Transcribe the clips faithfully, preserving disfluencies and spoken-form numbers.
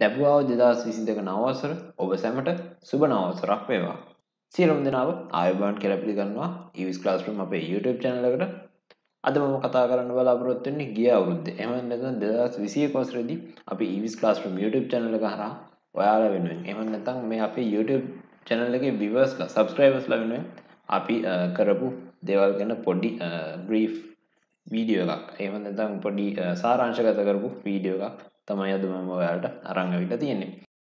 ලැබුවා දෙදහස් විසිදෙක නවවසර ඔබ සැමට සුබ නවවසරක් වේවා. සියලුම දෙනාව ආයුබෝවන් කියලා පිළිගන්නවා ඊවිස් ක්ලාස්රූම් අපේ YouTube channel එකට. අද මම කතා කරන්න බලාපොරොත්තු වෙන්නේ ගිය අවුරුද්දේ. එහෙම නැත්නම් දෙදහස් විසිඑක වසරේදී අපි ඊවිස් ක්ලාස්රූම් YouTube channel එක හරහා ඔයාලා වෙනුවෙන් එහෙම නැත්නම් මේ අපේ YouTube channel එකේ viewers ලා subscribers ලා වෙනුවෙන් අපි කරපු දේවල් ගැන පොඩි brief වීඩියෝ එකක්. එහෙම නැත්නම් පොඩි සාරාංශගත කරපු වීඩියෝ එකක් තමයි අද මම ඔයාලට අරන් අවිල්ලා තියෙන්නේ.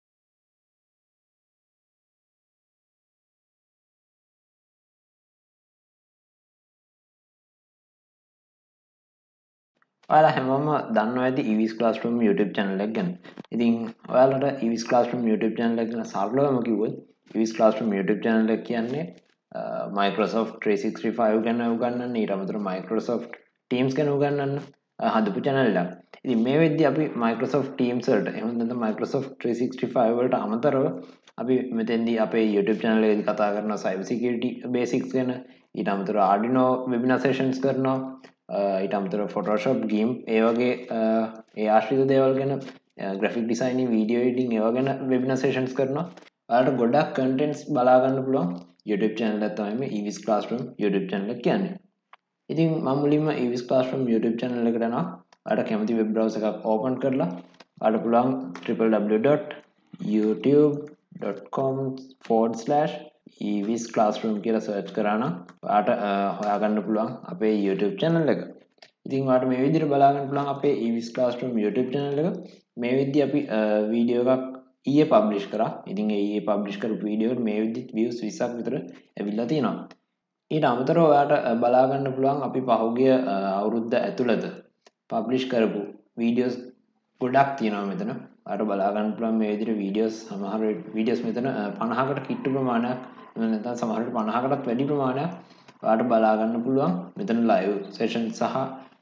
ඔයාලා හැමෝම දන්නවා ඇති EWIS Classroom YouTube channel එක ගැන. ඉතින් ඔයාලට EWIS Classroom YouTube channel එක ගැන සරලවම කිව්වොත් EWIS Classroom YouTube channel එක කියන්නේ Microsoft three sixty-five ගැන උගන්වන්න, ඊට අමතරව Microsoft Teams ගැන උගන්වන්න හදපු channel එකක්. ඉතින් මේ වෙද්දී අපි Microsoft Teams වලට එහෙම නැත්නම් Microsoft three sixty-five වලට අමතරව අපි මෙතෙන්දී අපේ YouTube channel එකේදී කතා කරනවා cyber security basics ගැන, ඊට අමතරව Arduino webinar sessions කරනවා, ඊට අමතරව Photoshop GIMP ඒ වගේ ඒ ආශ්‍රිත දේවල් ගැන, graphic designing, video editing ඒවා ගැන webinar sessions කරනවා. ඔයාලට ගොඩක් contents බලා ගන්න පුළුවන් YouTube channel එක තමයි මේ EWIS Classroom YouTube channel එක කියන්නේ. ඉතින් මම මුලින්ම EWIS Classroom YouTube channel එකට යනවා. ඔයාලට කැමති web browser එකක් open කරලා ඔයාලට පුළුවන් w w w dot youtube dot com forward slash EWIS Classroom කියලා search කරා නම් ඔයාලට හොයාගන්න පුළුවන් අපේ YouTube channel එක. ඉතින් ඔයාලට මේ විදිහට බලා ගන්න පුළුවන් අපේ EWIS Classroom YouTube channel එක. මේ විදිහට අපි වීඩියෝ එකක් ඊයේ publish කරා. ඉතින් ඒ ඊයේ publish කරපු වීඩියෝ එකට මේ විදිහට views විස්සක් විතර ඇවිල්ලා තියෙනවා. ඊට අමතරව ඔයාලට බලා ගන්න පුළුවන් අපි පහුගිය අවුරුද්ද ඇතුළත publish කරපු videos ගොඩක් තියෙනවා මෙතන. ඔයාලට බලා ගන්න පුළුවන් මේ විදිහට videos සමහර videos මෙතන පනහකට කිට්ටු ප්‍රමාණයක්, එහෙම නැත්නම් සමහර විට පනහකටත් වැඩි ප්‍රමාණයක් ඔයාලට බලා ගන්න පුළුවන්. මෙතන live sessions සහ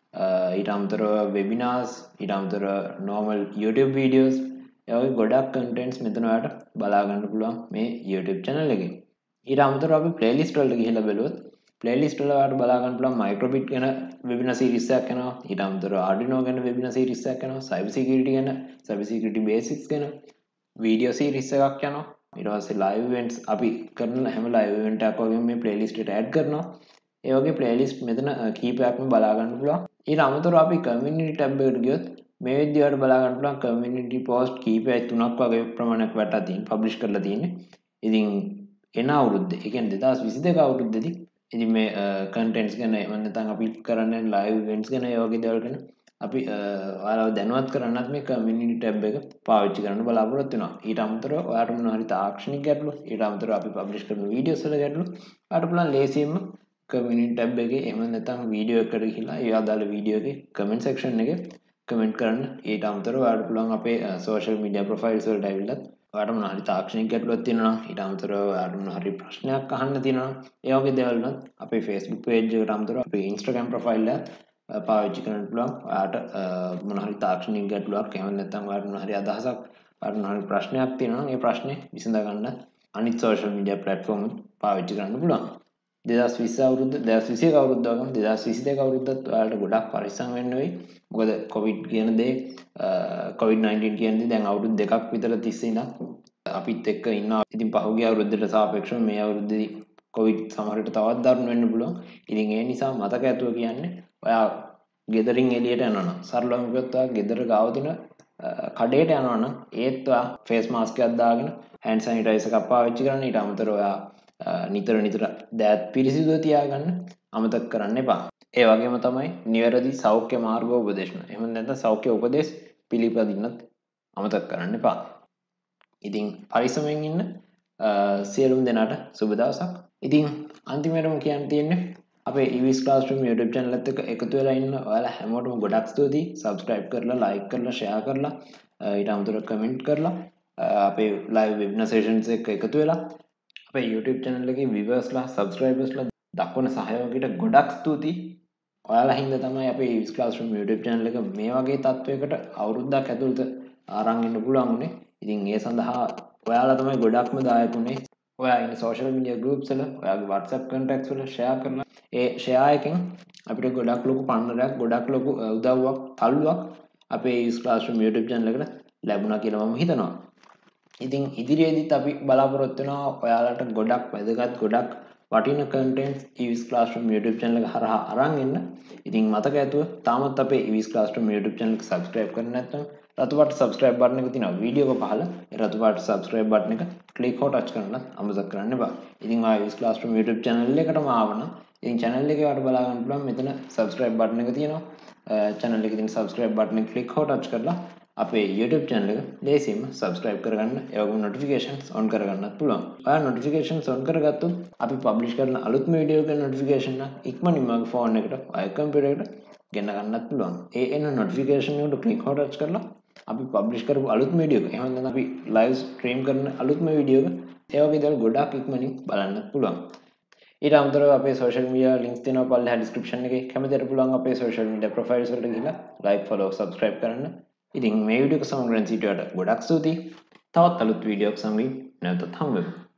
ඊට අමතරව webinars, ඊට අමතරව normal YouTube videos, ඒ වගේ ගොඩක් contents මෙතන ඔයාලට බලා ගන්න පුළුවන් මේ YouTube channel එකේ. ඊට අමතරව අපි playlist වලට ගිහිල්ලා බලුවොත් playlist වල ඔයාලට බලා ගන්න පුළුවන් microbit ගැන webinar series එකක් යනවා. ඊට අමතරව Arduino ගැන webinar series එකක් යනවා. cyber security ගැන, cyber security basics ගැන video series එකක් යනවා. ඊට පස්සේ live events අපි කරන හැම live event එකක් වගේම මේ playlist එකට add කරනවා. ඒ වගේ playlist මෙතන කීපයක්ම බලා ගන්න පුළුවන්. ඊට අමතරව අපි community tab එකට ගියොත් මේ විදිහට ඔයාලට බලා ගන්න පුළුවන් community post කීපයක් තුනක් වගේ ප්‍රමාණයක් වටා තියෙන publish කරලා තියෙන්නේ. ඉතින් එන අවුරුද්දේ, ඒ කියන්නේ දෙදහස් විසිදෙක අවුරුද්දේදී ඉතින් මේ contents ගැන, එහෙම නැත්නම් අපි කරන්නේ live events ගැන, ඒ වගේ දේවල් ගැන අපි ඔයාලව දැනුවත් කරන්නත් මේ community tab එක පාවිච්චි කරන්න බලාපොරොත්තු වෙනවා. ඊට අමතරව ඔයාලට මොනවා හරි තාක්ෂණික ගැටලු, ඊට අමතරව අපි publish කරන videos වල ගැටලු ඔයාලට පුළුවන් ලේසියෙන්ම community tab එකේ, එහෙම නැත්නම් video එකකට ගිහිල්ලා ඒ අදාළ video එකේ comment section එකේ comment කරන්න. ඊට අමතරව ඔයාලට පුළුවන් අපේ social media profiles වලට ඇවිල්ලා ඔයාලට මොනවා හරි තාක්ෂණික ගැටලුවක් තියෙනවා නම්, ඊට අමතරව ඔයාලට මොනවා හරි ප්‍රශ්නයක් අහන්න තියෙනවා නම්, ඒ වගේ දේවල් උනත් අපේ Facebook page එකට අමතරව අපේ Instagram profile එක පාවිච්චි කරන්න පුළුවන්. ඔයාලට මොනවා හරි තාක්ෂණික ගැටලුවක්, එහෙම නැත්නම් ඔයාලට මොනවා හරි අදහසක්, ඔයාලට මොනවා හරි ප්‍රශ්නයක් තියෙනවා නම් ඒ ප්‍රශ්නේ විසඳ ගන්න අනිත් social media platform පාවිච්චි කරන්න පුළුවන්. දෙදහස් විස්ස අවුරුද්ද, දෙදහස් විසිඑක අවුරුද්ද වගේම දෙදහස් විසිදෙක අවුරුද්දත් ඔයාලට ගොඩක් පරිස්සම් වෙන්න වෙයි. මොකද COVID කියන දේ, COVID nineteen කියන දේ දැන් අවුරුදු දෙකක් විතර තිස්සේ ඉඳන් අපිත් එක්ක ඉන්නවා. ඉතින් පහුගිය අවුරුද්දට සාපේක්ෂව මේ අවුරුද්දේදී COVID සමහර විට තවත් දරුණු වෙන්න පුළුවන්. ඉතින් ඒ නිසා මතක ඇතුව කියන්නේ ඔයා ගෙදරින් එළියට යනවා නම්, සරලවම කිව්වොත් ඔයා ගෙදර ගාව තියෙන කඩේට යනවා නම් ඒත් ඔයා face mask එකක් දාගෙන hand sanitizer එකක් පාවිච්චි කරන්න. ඊට අමතරව ඔයා නිතර නිතර දෑත් පිරිසිදුව තියාගන්න අමතක කරන්න එපා. ඒ වගේම තමයි නිවැරදි සෞඛ්‍ය මාර්ග උපදේශන, එහෙම නැත්නම් සෞඛ්‍ය උපදේශ පිළිපදින්නත් අමතක කරන්න එපා. ඉතින් පරිස්සමෙන් ඉන්න සියලුම දෙනාට සුබ දවසක්. ඉතින් අන්තිමටම කියන්න තියෙන්නේ අපේ EWIS Classroom YouTube channel එකත් එක්ක එකතු වෙලා ඉන්න ඔයාලා හැමෝටම ගොඩක් ස්තුතියි. subscribe කරලා, like කරලා, share කරලා, ඊට අමතරව comment කරලා අපේ live webinar sessions එක එකතු වෙලා අපේ YouTube channel එකේ viewers ලා, subscribers ලා දක්වන සහයෝගයට ගොඩක් ස්තුතියි. ඔයාලා හින්දා තමයි අපේ EWIS Classroom YouTube channel එක මේ වගේ තත්වයකට අවුරුද්දක් ඇතුළත අරන් ඉන්න පුළුවන් උනේ. ඉතින් ඒ සඳහා ඔයාලා තමයි ගොඩක්ම දායක උනේ. ඔයා ඉන්න social media groups වල, ඔයාගේ WhatsApp contacts වල share කරලා, ඒ share එකෙන් අපිට ගොඩක් ලොකු පන්නරයක්, ගොඩක් ලොකු උදව්වක්, තල්ලුවක් අපේ EWIS Classroom YouTube channel එකට ලැබුණා කියලා මම හිතනවා. ඉතින් ඉදිරියේදීත් අපි බලාපොරොත්තු වෙනවා ඔයාලට ගොඩක් වැදගත් ගොඩක් වටින contents EWIS Classroom YouTube channel එක හරහා අරන් එන්න. ඉතින් මතක ඇතුව තාමත් අපේ EWIS Classroom YouTube channel එක subscribe කරන්නේ නැත්නම් රතු පාට subscribe button එක තියෙනවා වීඩියෝ එක පහළ. ඒ රතු පාට subscribe button එක click හෝ touch කරන්නත් අමතක කරන්න එපා. ඉතින් ඔයා EWIS Classroom YouTube channel එකටම ආවනම් ඉතින් channel එකේ ඔයාලට බලා ගන්න පුළුවන් මෙතන subscribe button එක තියෙනවා. channel එකේ තියෙන subscribe button එක click හෝ touch කරලා අපේ YouTube channel එක ලේසියෙන්ම subscribe කරගන්න ඒ වගේම notifications on කරගන්නත් පුළුවන්. ඔයා notifications on කරගත්තොත් අපි publish කරන අලුත්ම වීඩියෝ එකේ notification එක ඉක්මනින්ම ඔයාගේ phone එකට ඔයාගේ computer එකට ගෙන්න ගන්නත් පුළුවන්. ඒ එන notification එකට click හෝ touch කරලා අපි publish කරපු අලුත්ම වීඩියෝ එක එහෙම නැත්නම් අපි live stream කරන අලුත්ම වීඩියෝ එක ඒ වගේ දේවල් ගොඩක් ඉක්මනින් බලන්නත් පුළුවන්. ඊට අමතරව අපේ social media links තියෙනවා පල්ලෙහා description එකේ. කැමතිට පුළුවන් අපේ social media profiles වලට ගිහලා like follow subscribe කරන්න. ඉතින් මේ වීඩියෝ එක සමග රැඳී සිටියට ගොඩක් ස්තුතියි. තවත් අලුත් වීඩියෝ එකක් සමගින් නැවතත් හමු වෙමු.